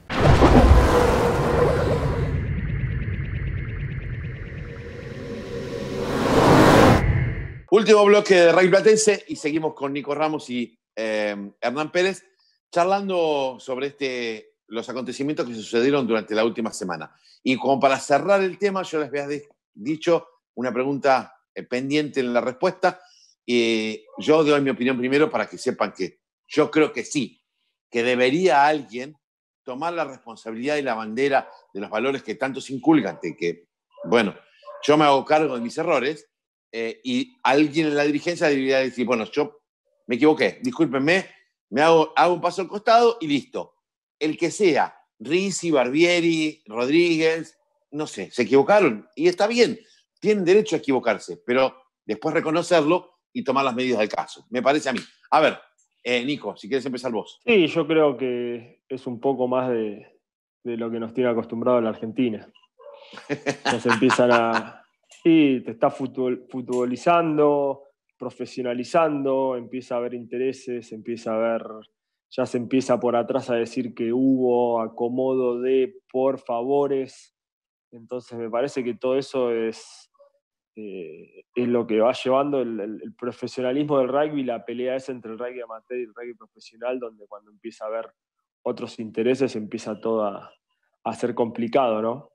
A: Último bloque de Rugby Platense y seguimos con Nico Ramos y Hernán Pérez charlando sobre los acontecimientos que sucedieron durante la última semana. Y como para cerrar el tema, yo les había dicho una pregunta pendiente en la respuesta. Yo doy mi opinión primero para que sepan que yo creo que sí, que debería alguien tomar la responsabilidad y la bandera de los valores que tanto se inculcan, que, bueno, yo me hago cargo de mis errores. Y alguien en la dirigencia debería decir, bueno, yo me equivoqué, discúlpenme, hago un paso al costado y listo. El que sea, Rizzi, Barbieri, Rodríguez, no sé, se equivocaron y está bien, tienen derecho a equivocarse, pero después reconocerlo y tomar las medidas del caso, me parece a mí. A ver, Nico, si quieres empezar vos.
J: Sí, yo creo que es un poco más de lo que nos tiene acostumbrado la Argentina. Ya se empiezan a... Sí, te está futbolizando, profesionalizando, empieza a haber intereses, ya se empieza por atrás a decir que hubo acomodo de por favores. Entonces me parece que todo eso es lo que va llevando el profesionalismo del rugby, la pelea esa entre el rugby amateur y el rugby profesional, donde cuando empieza a haber otros intereses empieza todo a ser complicado, ¿no?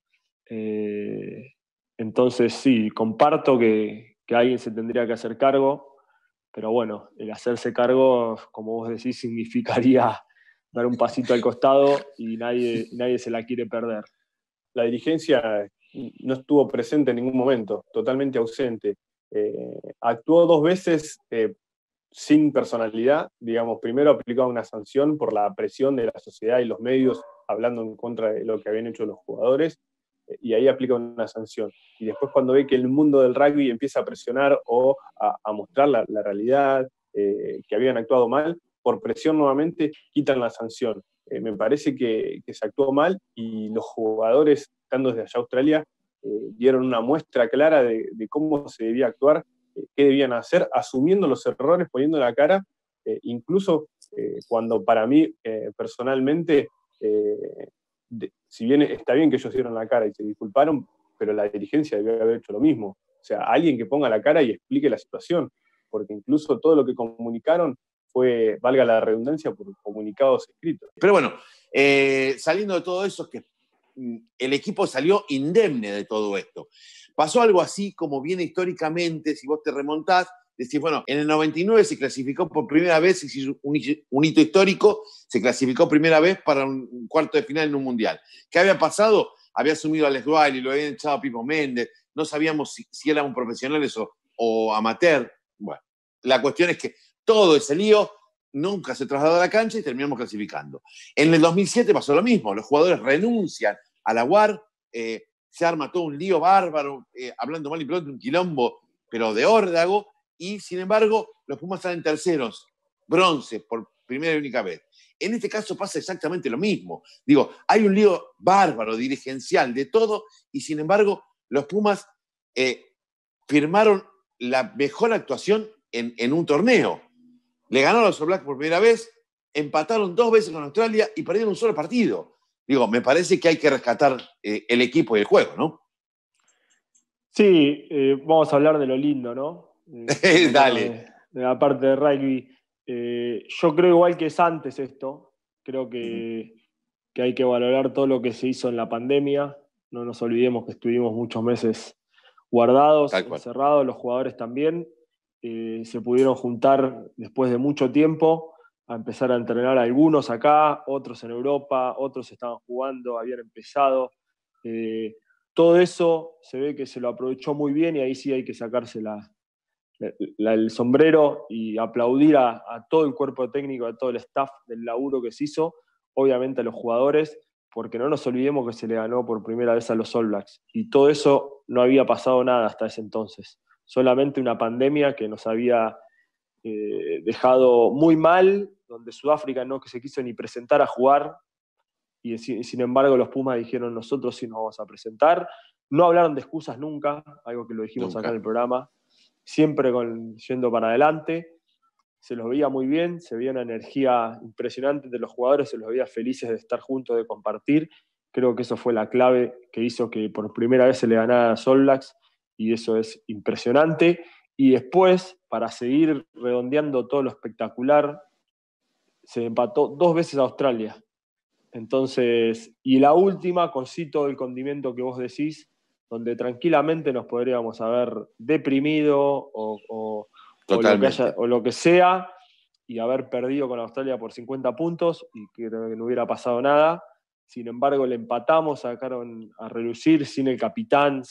J: Entonces sí, comparto que alguien se tendría que hacer cargo, pero bueno, el hacerse cargo, como vos decís, significaría dar un pasito al costado y nadie se la quiere perder.
K: La dirigencia no estuvo presente en ningún momento, totalmente ausente. Actuó 2 veces sin personalidad, digamos, primero aplicó una sanción por la presión de la sociedad y los medios hablando en contra de lo que habían hecho los jugadores, y ahí aplica una sanción. Y después cuando ve que el mundo del rugby empieza a presionar o a mostrar la realidad, que habían actuado mal, por presión nuevamente quitan la sanción. Me parece que se actuó mal y los jugadores, estando desde allá Australia, dieron una muestra clara de cómo se debía actuar, qué debían hacer, asumiendo los errores, poniendo la cara, incluso cuando para mí personalmente... si bien está bien que ellos dieron la cara y se disculparon, pero la dirigencia debió haber hecho lo mismo. O sea, alguien que ponga la cara y explique la situación, porque incluso todo lo que comunicaron fue, valga la redundancia, por comunicados escritos.
A: Pero bueno, saliendo de todo eso, que el equipo salió indemne de todo esto. Pasó algo así como viene históricamente, si vos te remontás, decís, bueno, en el 99 se clasificó por primera vez, se hizo un hito histórico, se clasificó primera vez para un cuarto de final en un mundial. ¿Qué había pasado? Había asumido a Les Wiley, lo habían echado a Pipo Méndez, no sabíamos si eran profesionales o amateur. Bueno, la cuestión es que todo ese lío nunca se trasladó a la cancha y terminamos clasificando. En el 2007 pasó lo mismo, los jugadores renuncian a la UAR, se arma todo un lío bárbaro, hablando mal y pronto, un quilombo pero de órdago, y sin embargo los Pumas salen terceros, bronce por primera y única vez. En este caso pasa exactamente lo mismo. Digo, hay un lío bárbaro, dirigencial, de todo, y sin embargo los Pumas firmaron la mejor actuación en un torneo. Le ganaron a los All Blacks por primera vez, empataron 2 veces con Australia y perdieron un solo partido. Digo, me parece que hay que rescatar el equipo y el juego, ¿no?
J: Sí, vamos a hablar de lo lindo, ¿no?
A: Dale.
J: De la parte de rugby. Yo creo igual que es antes esto. Creo que hay que valorar todo lo que se hizo en la pandemia. No nos olvidemos que estuvimos muchos meses guardados, encerrados, los jugadores también. Se pudieron juntar después de mucho tiempo a empezar a entrenar, algunos acá, otros en Europa, otros estaban jugando, habían empezado. Todo eso se ve que se lo aprovechó muy bien y ahí sí hay que sacarse el sombrero y aplaudir a todo el cuerpo técnico, a todo el staff del laburo que se hizo, obviamente a los jugadores, porque no nos olvidemos que se le ganó por primera vez a los All Blacks y todo eso no había pasado nada hasta ese entonces, solamente una pandemia que nos había dejado muy mal, donde Sudáfrica no se quiso ni presentar a jugar y sin embargo los Pumas dijeron nosotros sí nos vamos a presentar, no hablaron de excusas nunca, algo que lo dijimos acá en el programa, siempre yendo para adelante, se los veía muy bien, se veía una energía impresionante de los jugadores, se los veía felices de estar juntos, de compartir. Creo que eso fue la clave que hizo que por primera vez se le ganara a los All Blacks y eso es impresionante. Y después, para seguir redondeando todo lo espectacular, se empató 2 veces a Australia. Entonces, y la última, con sí todo el condimento que vos decís, donde tranquilamente nos podríamos haber deprimido o lo que sea, y haber perdido con Australia por 50 puntos, y que no hubiera pasado nada. Sin embargo, le empatamos, sacaron a relucir sin el capitán,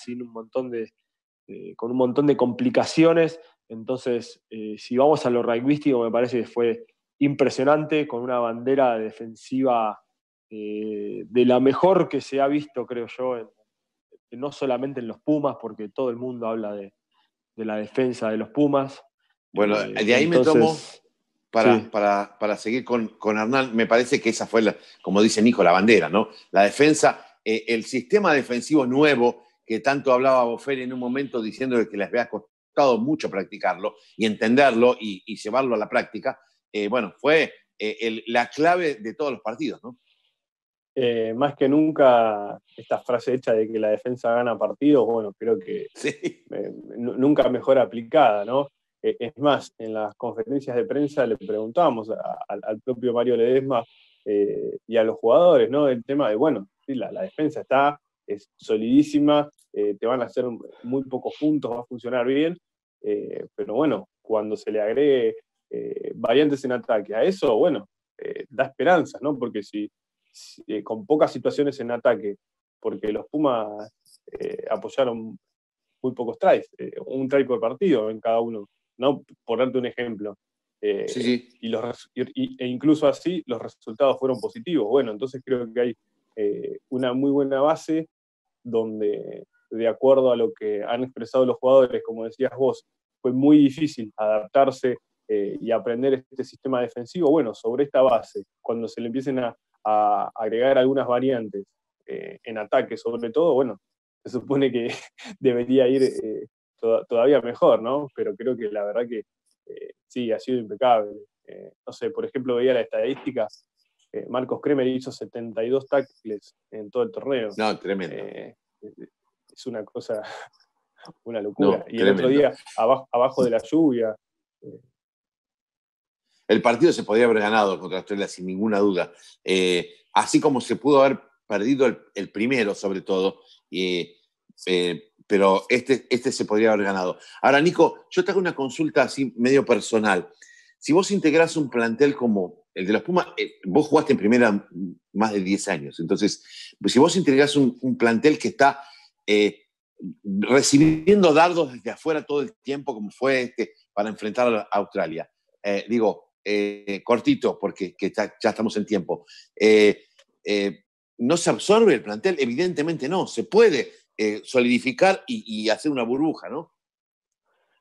J: con un montón de complicaciones. Entonces, si vamos a lo rugbyístico, me parece que fue impresionante, con una bandera defensiva de la mejor que se ha visto, creo yo, no solamente en los Pumas, porque todo el mundo habla de la defensa de los Pumas.
A: Bueno, de ahí entonces, me tomo para seguir con Hernán. Me parece que esa fue, como dice Nico, la bandera, ¿no? La defensa, el sistema defensivo nuevo que tanto hablaba Bofferi en un momento diciendo que les había costado mucho practicarlo y entenderlo y llevarlo a la práctica, bueno, fue la clave de todos los partidos, ¿no?
K: Más que nunca, esta frase hecha de que la defensa gana partidos, bueno, creo que sí. Nunca mejor aplicada, ¿no? Es más, en las conferencias de prensa le preguntábamos al propio Mario Ledesma y a los jugadores, ¿no? El tema de, bueno, sí, la defensa es solidísima, te van a hacer muy pocos puntos, va a funcionar bien, pero bueno, cuando se le agregue variantes en ataque a eso, bueno, da esperanzas, ¿no? Porque si con pocas situaciones en ataque, porque los Pumas apoyaron muy pocos tries, un try por partido en cada uno, ¿no? Por darte un ejemplo. Sí. E incluso así los resultados fueron positivos. Bueno, entonces creo que hay una muy buena base donde, de acuerdo a lo que han expresado los jugadores, como decías vos, fue muy difícil adaptarse y aprender este sistema defensivo. Bueno, sobre esta base, cuando se le empiecen a agregar algunas variantes en ataque sobre todo, bueno, se supone que debería ir todavía mejor, ¿no? Pero creo que la verdad que sí, ha sido impecable. No sé, por ejemplo, veía la estadística, Marcos Kremer hizo 72 tackles en todo el torneo.
A: No, tremendo.
K: Es una cosa, una locura.
A: No,
K: y el otro día, abajo de la lluvia...
A: El partido se podría haber ganado contra Australia sin ninguna duda. Así como se pudo haber perdido el primero, sobre todo. Pero este se podría haber ganado. Ahora, Nico, yo te hago una consulta así medio personal. Si vos integrás un plantel como el de los Pumas, vos jugaste en primera más de 10 años. Entonces, si vos integrás un plantel que está recibiendo dardos desde afuera todo el tiempo, como fue para enfrentar a Australia, cortito, porque ya estamos en tiempo. ¿No se absorbe el plantel? Evidentemente no. Se puede solidificar y hacer una burbuja, ¿no?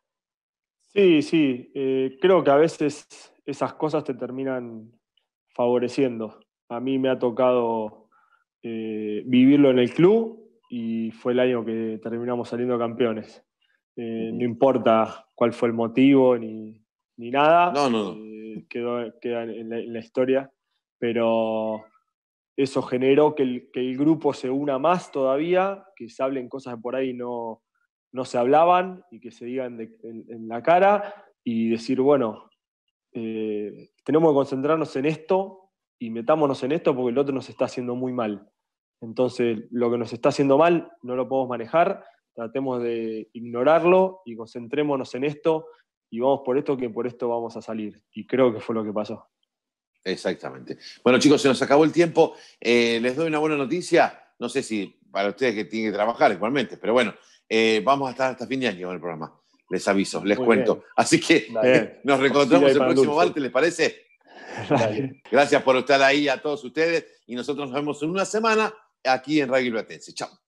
J: Sí. Creo que a veces esas cosas te terminan favoreciendo. A mí me ha tocado vivirlo en el club y fue el año que terminamos saliendo campeones. No importa cuál fue el motivo ni nada.
A: No.
J: Queda en la historia, pero eso generó que el grupo se una más todavía, que se hablen cosas que por ahí no se hablaban y que se digan en la cara y decir, bueno, tenemos que concentrarnos en esto y metámonos en esto porque el otro nos está haciendo muy mal. Entonces, lo que nos está haciendo mal no lo podemos manejar, tratemos de ignorarlo y concentrémonos en esto y vamos por esto, que por esto vamos a salir. Y creo que fue lo que pasó.
A: Exactamente. Bueno, chicos, se nos acabó el tiempo. Les doy una buena noticia. No sé si para ustedes que tienen que trabajar igualmente, pero bueno, vamos a estar hasta fin de año en el programa. Les aviso, les cuento.
J: Bien.
A: Así que nos reencontramos el próximo martes, ¿les parece?
J: Dale.
A: Gracias por estar ahí a todos ustedes y nosotros nos vemos en una semana aquí en Radio Platense. Chao.